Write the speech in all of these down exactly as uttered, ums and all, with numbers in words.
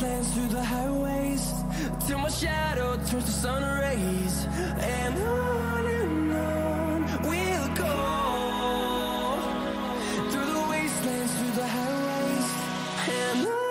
wastelands, through the highways, till my shadow turns to sun rays. And on and on we'll go, through the wastelands, through the highways, and on.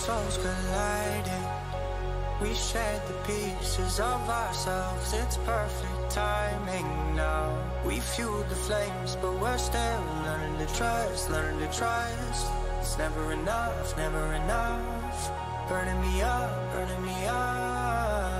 souls colliding. We shared the pieces of ourselves. It's perfect timing now. We fueled the flames, but we're still learning to trust, learning to trust. It's never enough, never enough. Burning me up, burning me up.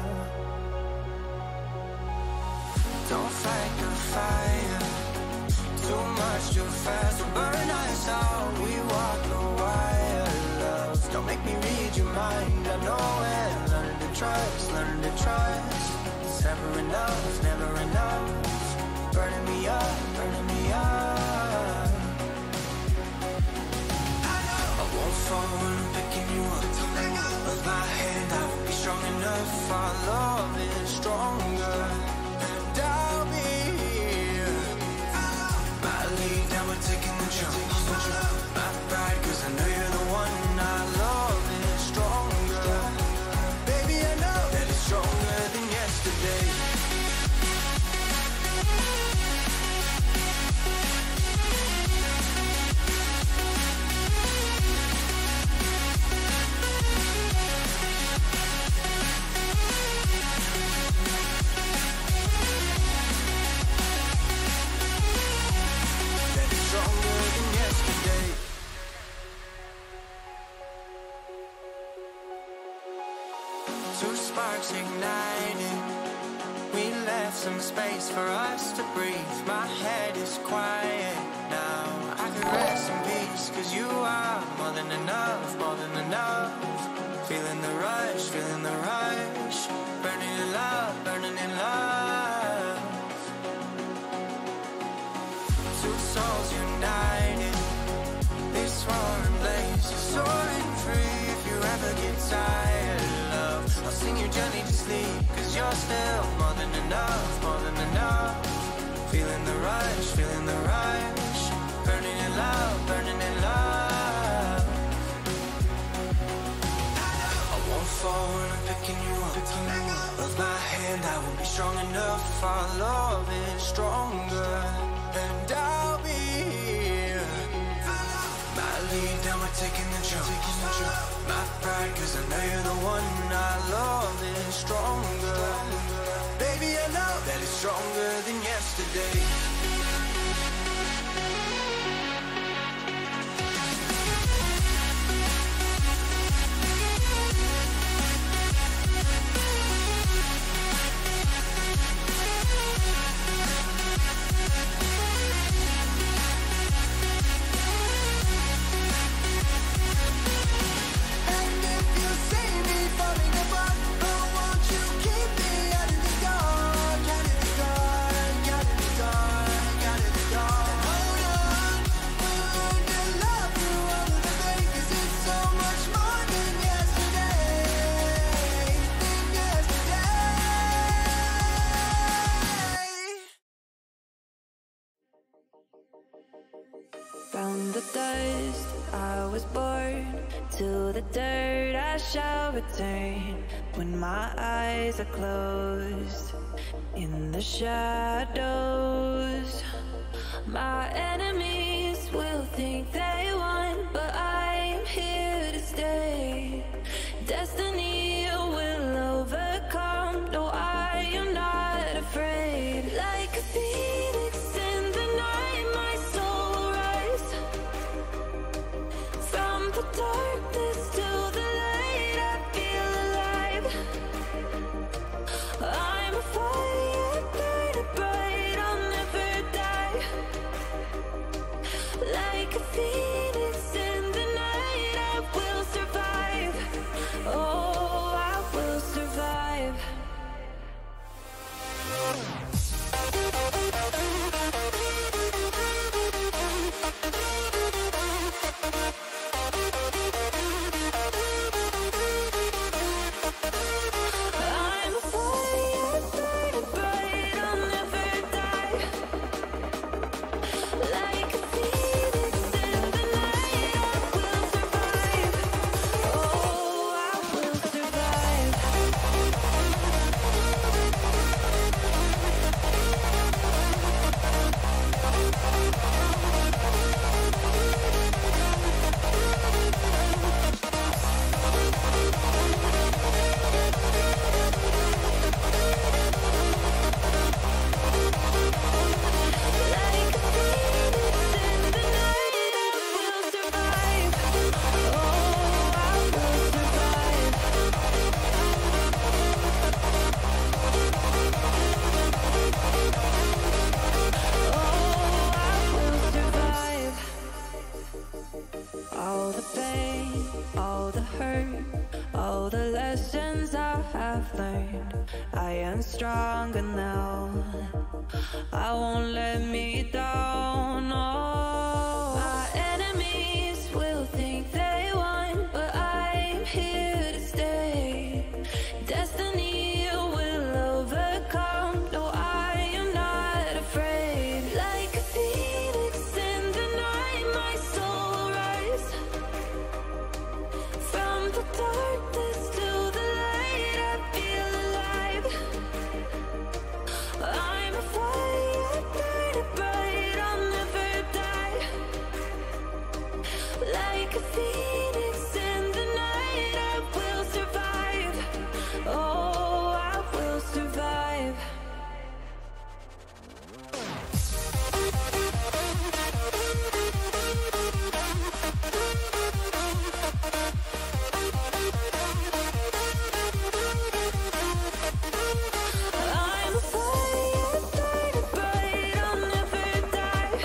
Don't fight the fire, too much too fast to burn us out. We walk the wire, love. Don't make me read your mind, I know it. Learning to trust, learning to trust. It's never enough, never enough. Burning me up, burning me up. I won't fall when I'm picking you up. With my hand, I won't be strong enough. Our love is stronger, and I'll be here. My lead, now we're taking the jump. My pride, cause I know you're the one. Our love is stronger. Baby, I know that it's stronger than yesterday. Two sparks igniting. We left some space for us to breathe. My head is quiet now. I can rest in peace, cause you are more than enough, more than enough. Feeling the rush, feeling the rush. Burning in love, burning in love. Two souls united. This roaring blaze is soaring free. If you ever get tired, love, I'll sing you gently to sleep. Cause you're still more than enough, more than enough. Feeling the rush, feeling the rush. Burning in love, burning in love. I won't fall when I'm picking you up. Of my hand, I won't be strong enough. Our love is stronger, and I'll be here. My lead, now we're taking the jump. My pride, cause I know you're the one. Our love is stronger. Baby, I know that it's stronger than yesterday. From the dust I was born, to the dirt I shall return. When my eyes are closed, in the shadows, my enemies will think they won, but I am here to stay. Destiny will overcome, no, I am not afraid. Like a phoenix in the night, my soul will rise. From the darkness to the light, I feel alive. I'm a fire burning bright, I'll never die. Like a phoenix in the night, I will survive. Oh, stronger now. I won't let me down, no. My enemies will think they won, but I'm here to stay. Destiny will overcome, no, I am not afraid. Like a phoenix in the night, my soul will rise. From the darkness to the light, I feel alive. I'm a fire, burning bright, I'll never die. Like a phoenix in the night, I will survive. Oh, I will survive. I'm a fire, burning bright, I'll never die.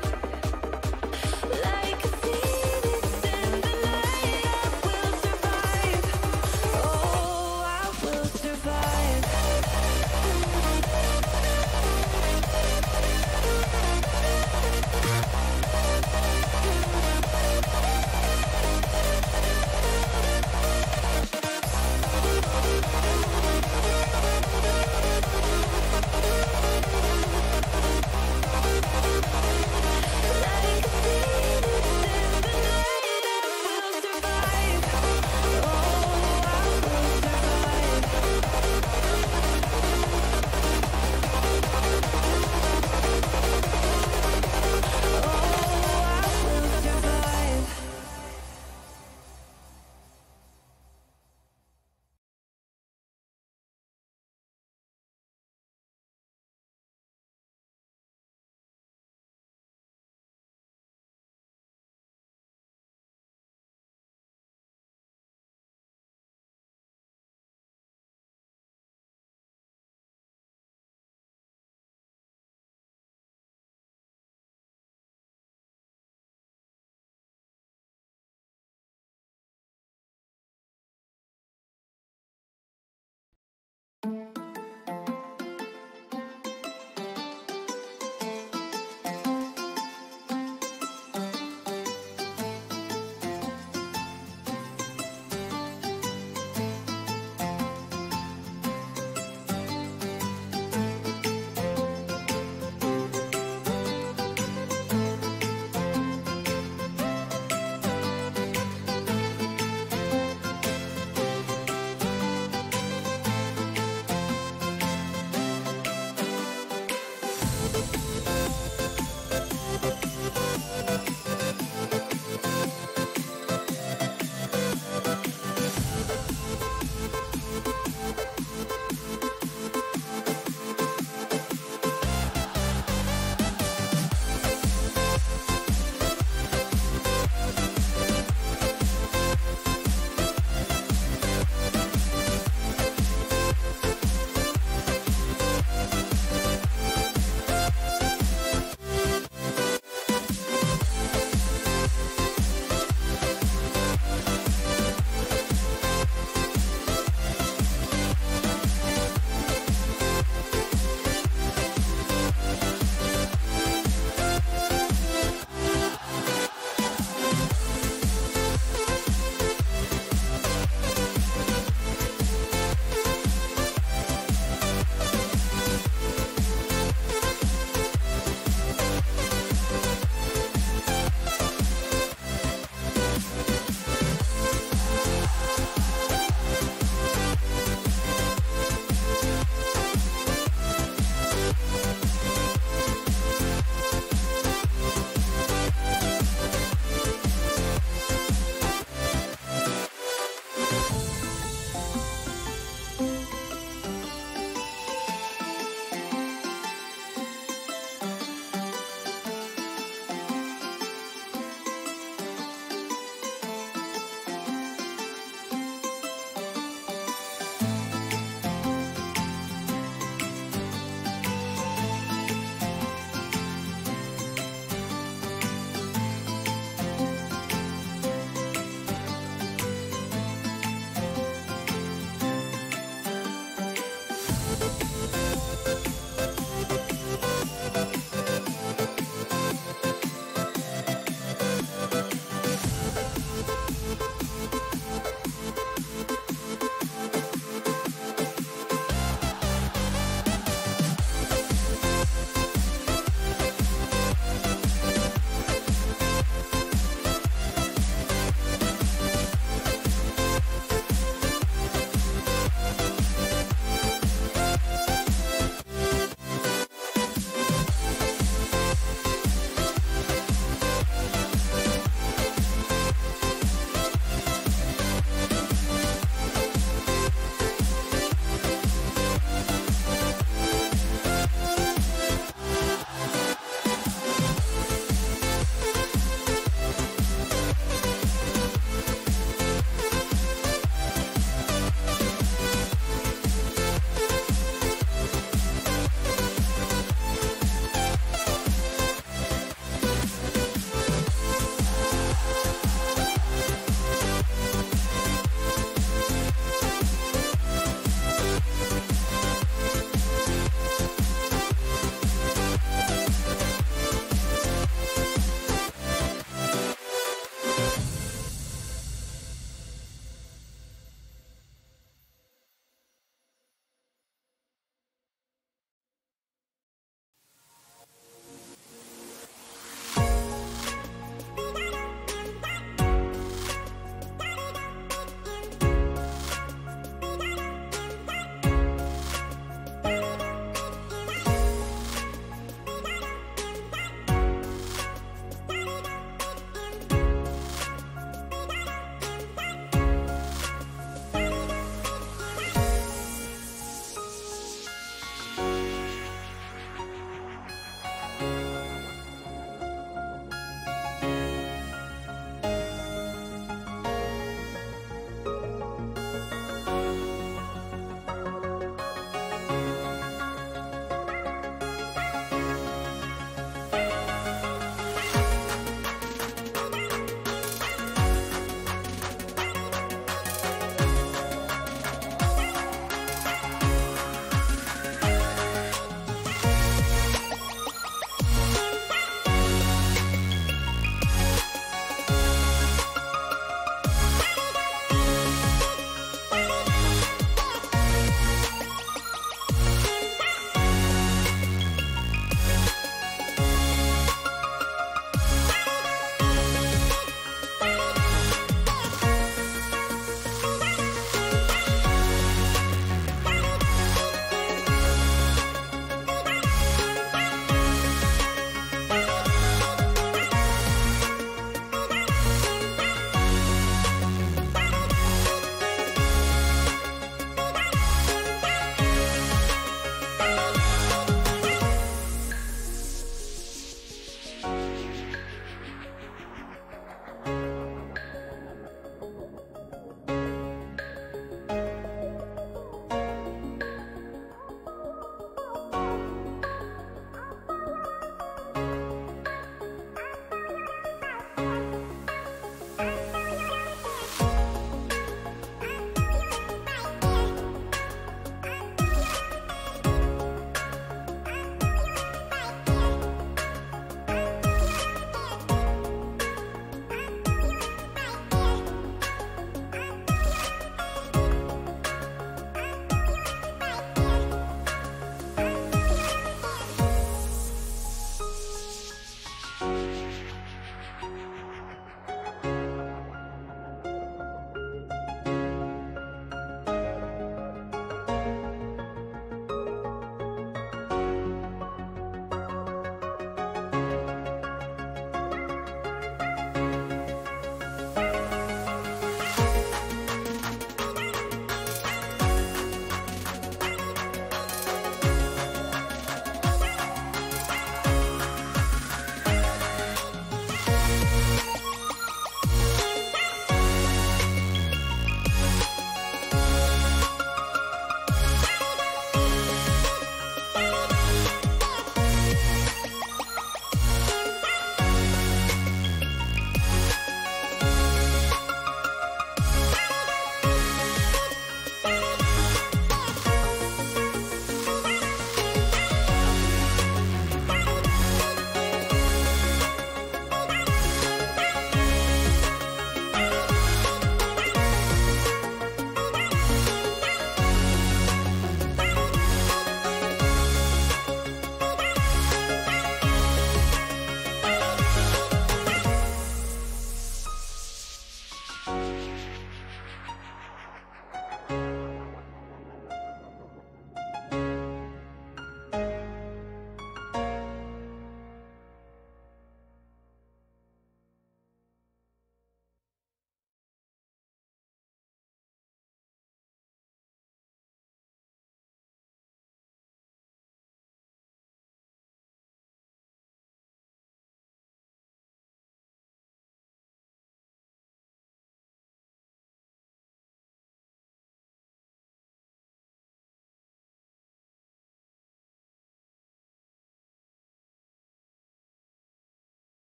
Like a phoenix in the night, I will survive. Oh, I will survive. Like a phoenix in the night, I will survive. Oh, I will survive. Oh, I will survive.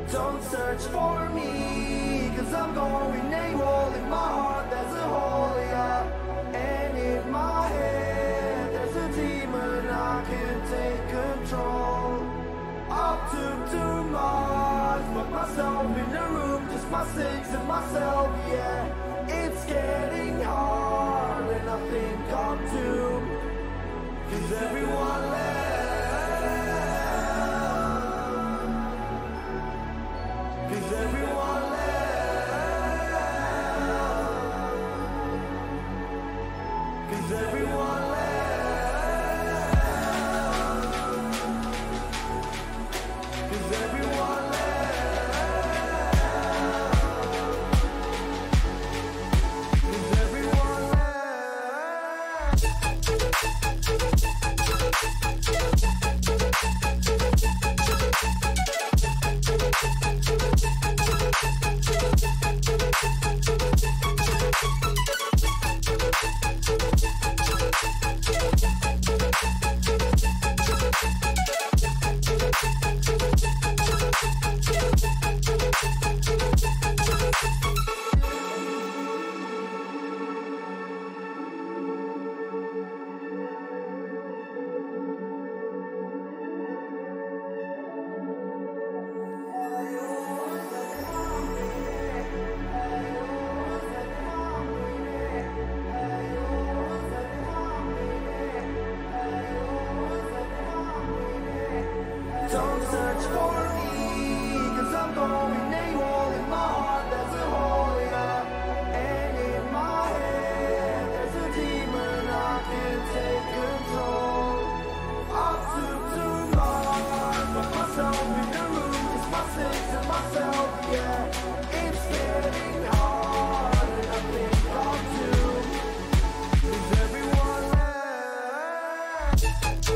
Don't search for me, cause I'm going AWOL. In my heart there's a hole, yeah. And in my head there's a demon, I can't take control. I took too much, put myself in a room, just my six and myself, yeah. It's getting hard and I think I'm doomed, cause everyone left. Cause everyone left. Cause everyone left. Cause everyone left. Cause everyone left. Don't search for me, cause I'm going AWOL. In my heart there's a hole, yeah. And in my head there's a demon, I can't take control. I took too much, put myself in the room, just my six and myself, yeah. It's getting hard and I think I'm doomed, cause everyone left.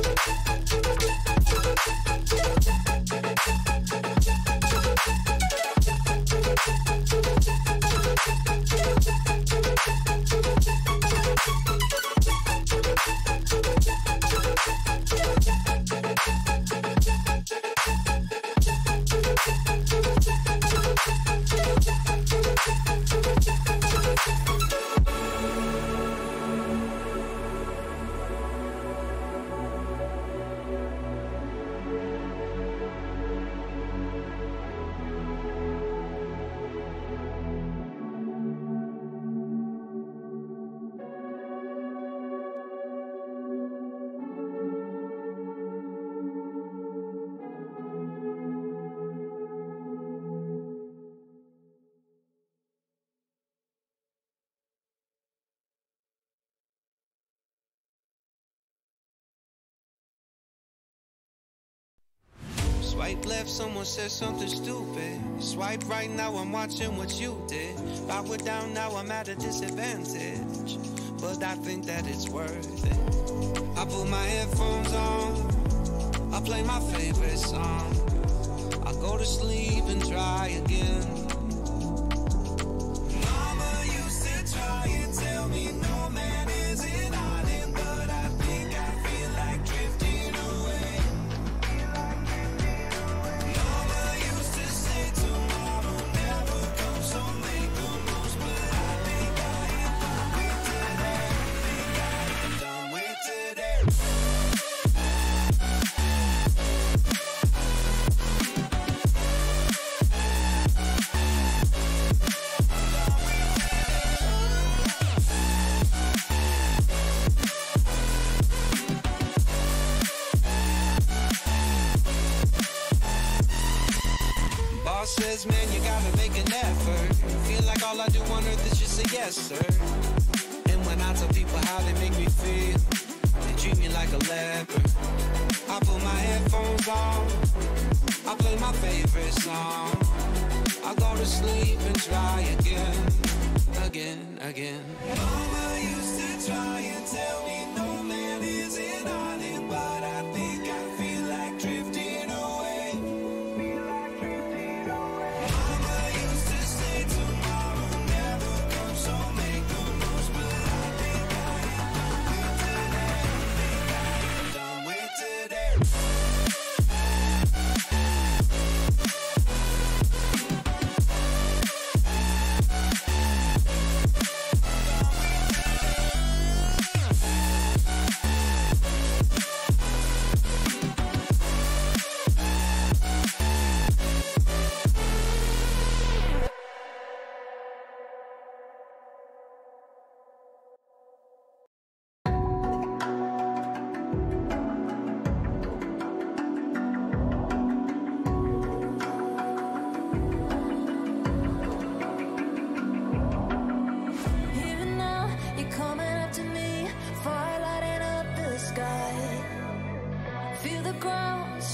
Swipe left, someone said something stupid. Swipe right, now I'm watching what you did. Backward down, now I'm at a disadvantage, but I think that it's worth it. I put my headphones on, I play my favorite song, I go to sleep and try again. Mama used to try and tell me no man is an island, but I think I feel like drifting away. Mama used to say tomorrow never comes, so make the most, but I think I am done with today. Think I am done with today. Boss says, man, you gotta make an effort. Feel like all I do on earth is just say yes, sir. And when I tell people how they make me feel, they treat me like a leper. I put my headphones on, I play my favorite song, I go to sleep and try again, again, again. Mama used to try and tell me no man is an island, but I think I feel like drifting away. Mama used to say tomorrow never comes, so make the most, but I think I am done with today. Think I am done with today.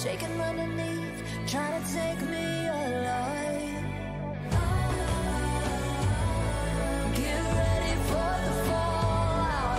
shaking underneath, trying to take me alive. Get ready for the fallout.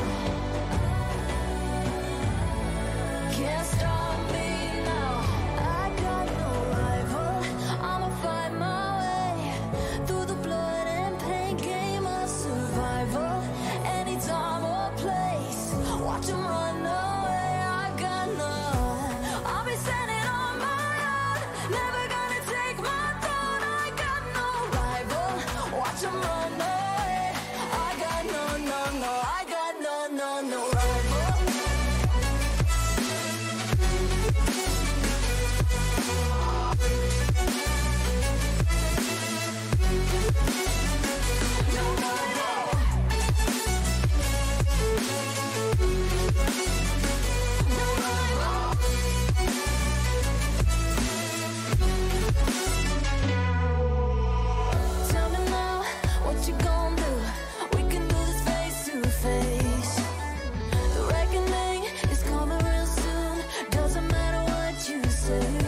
Can't stop me now. I got no rival. I'ma find my way through the blood and pain, game of survival. Any time or place, watch 'em run away. I got none. I'll be standing on my own, never gonna take my throne. I got no rival. Watch 'em run away. I got no, no, no. I got no, no, no rival. Tell me now, what you gon' do? We can do this face to face. The reckoning is coming real soon. Doesn't matter what you say.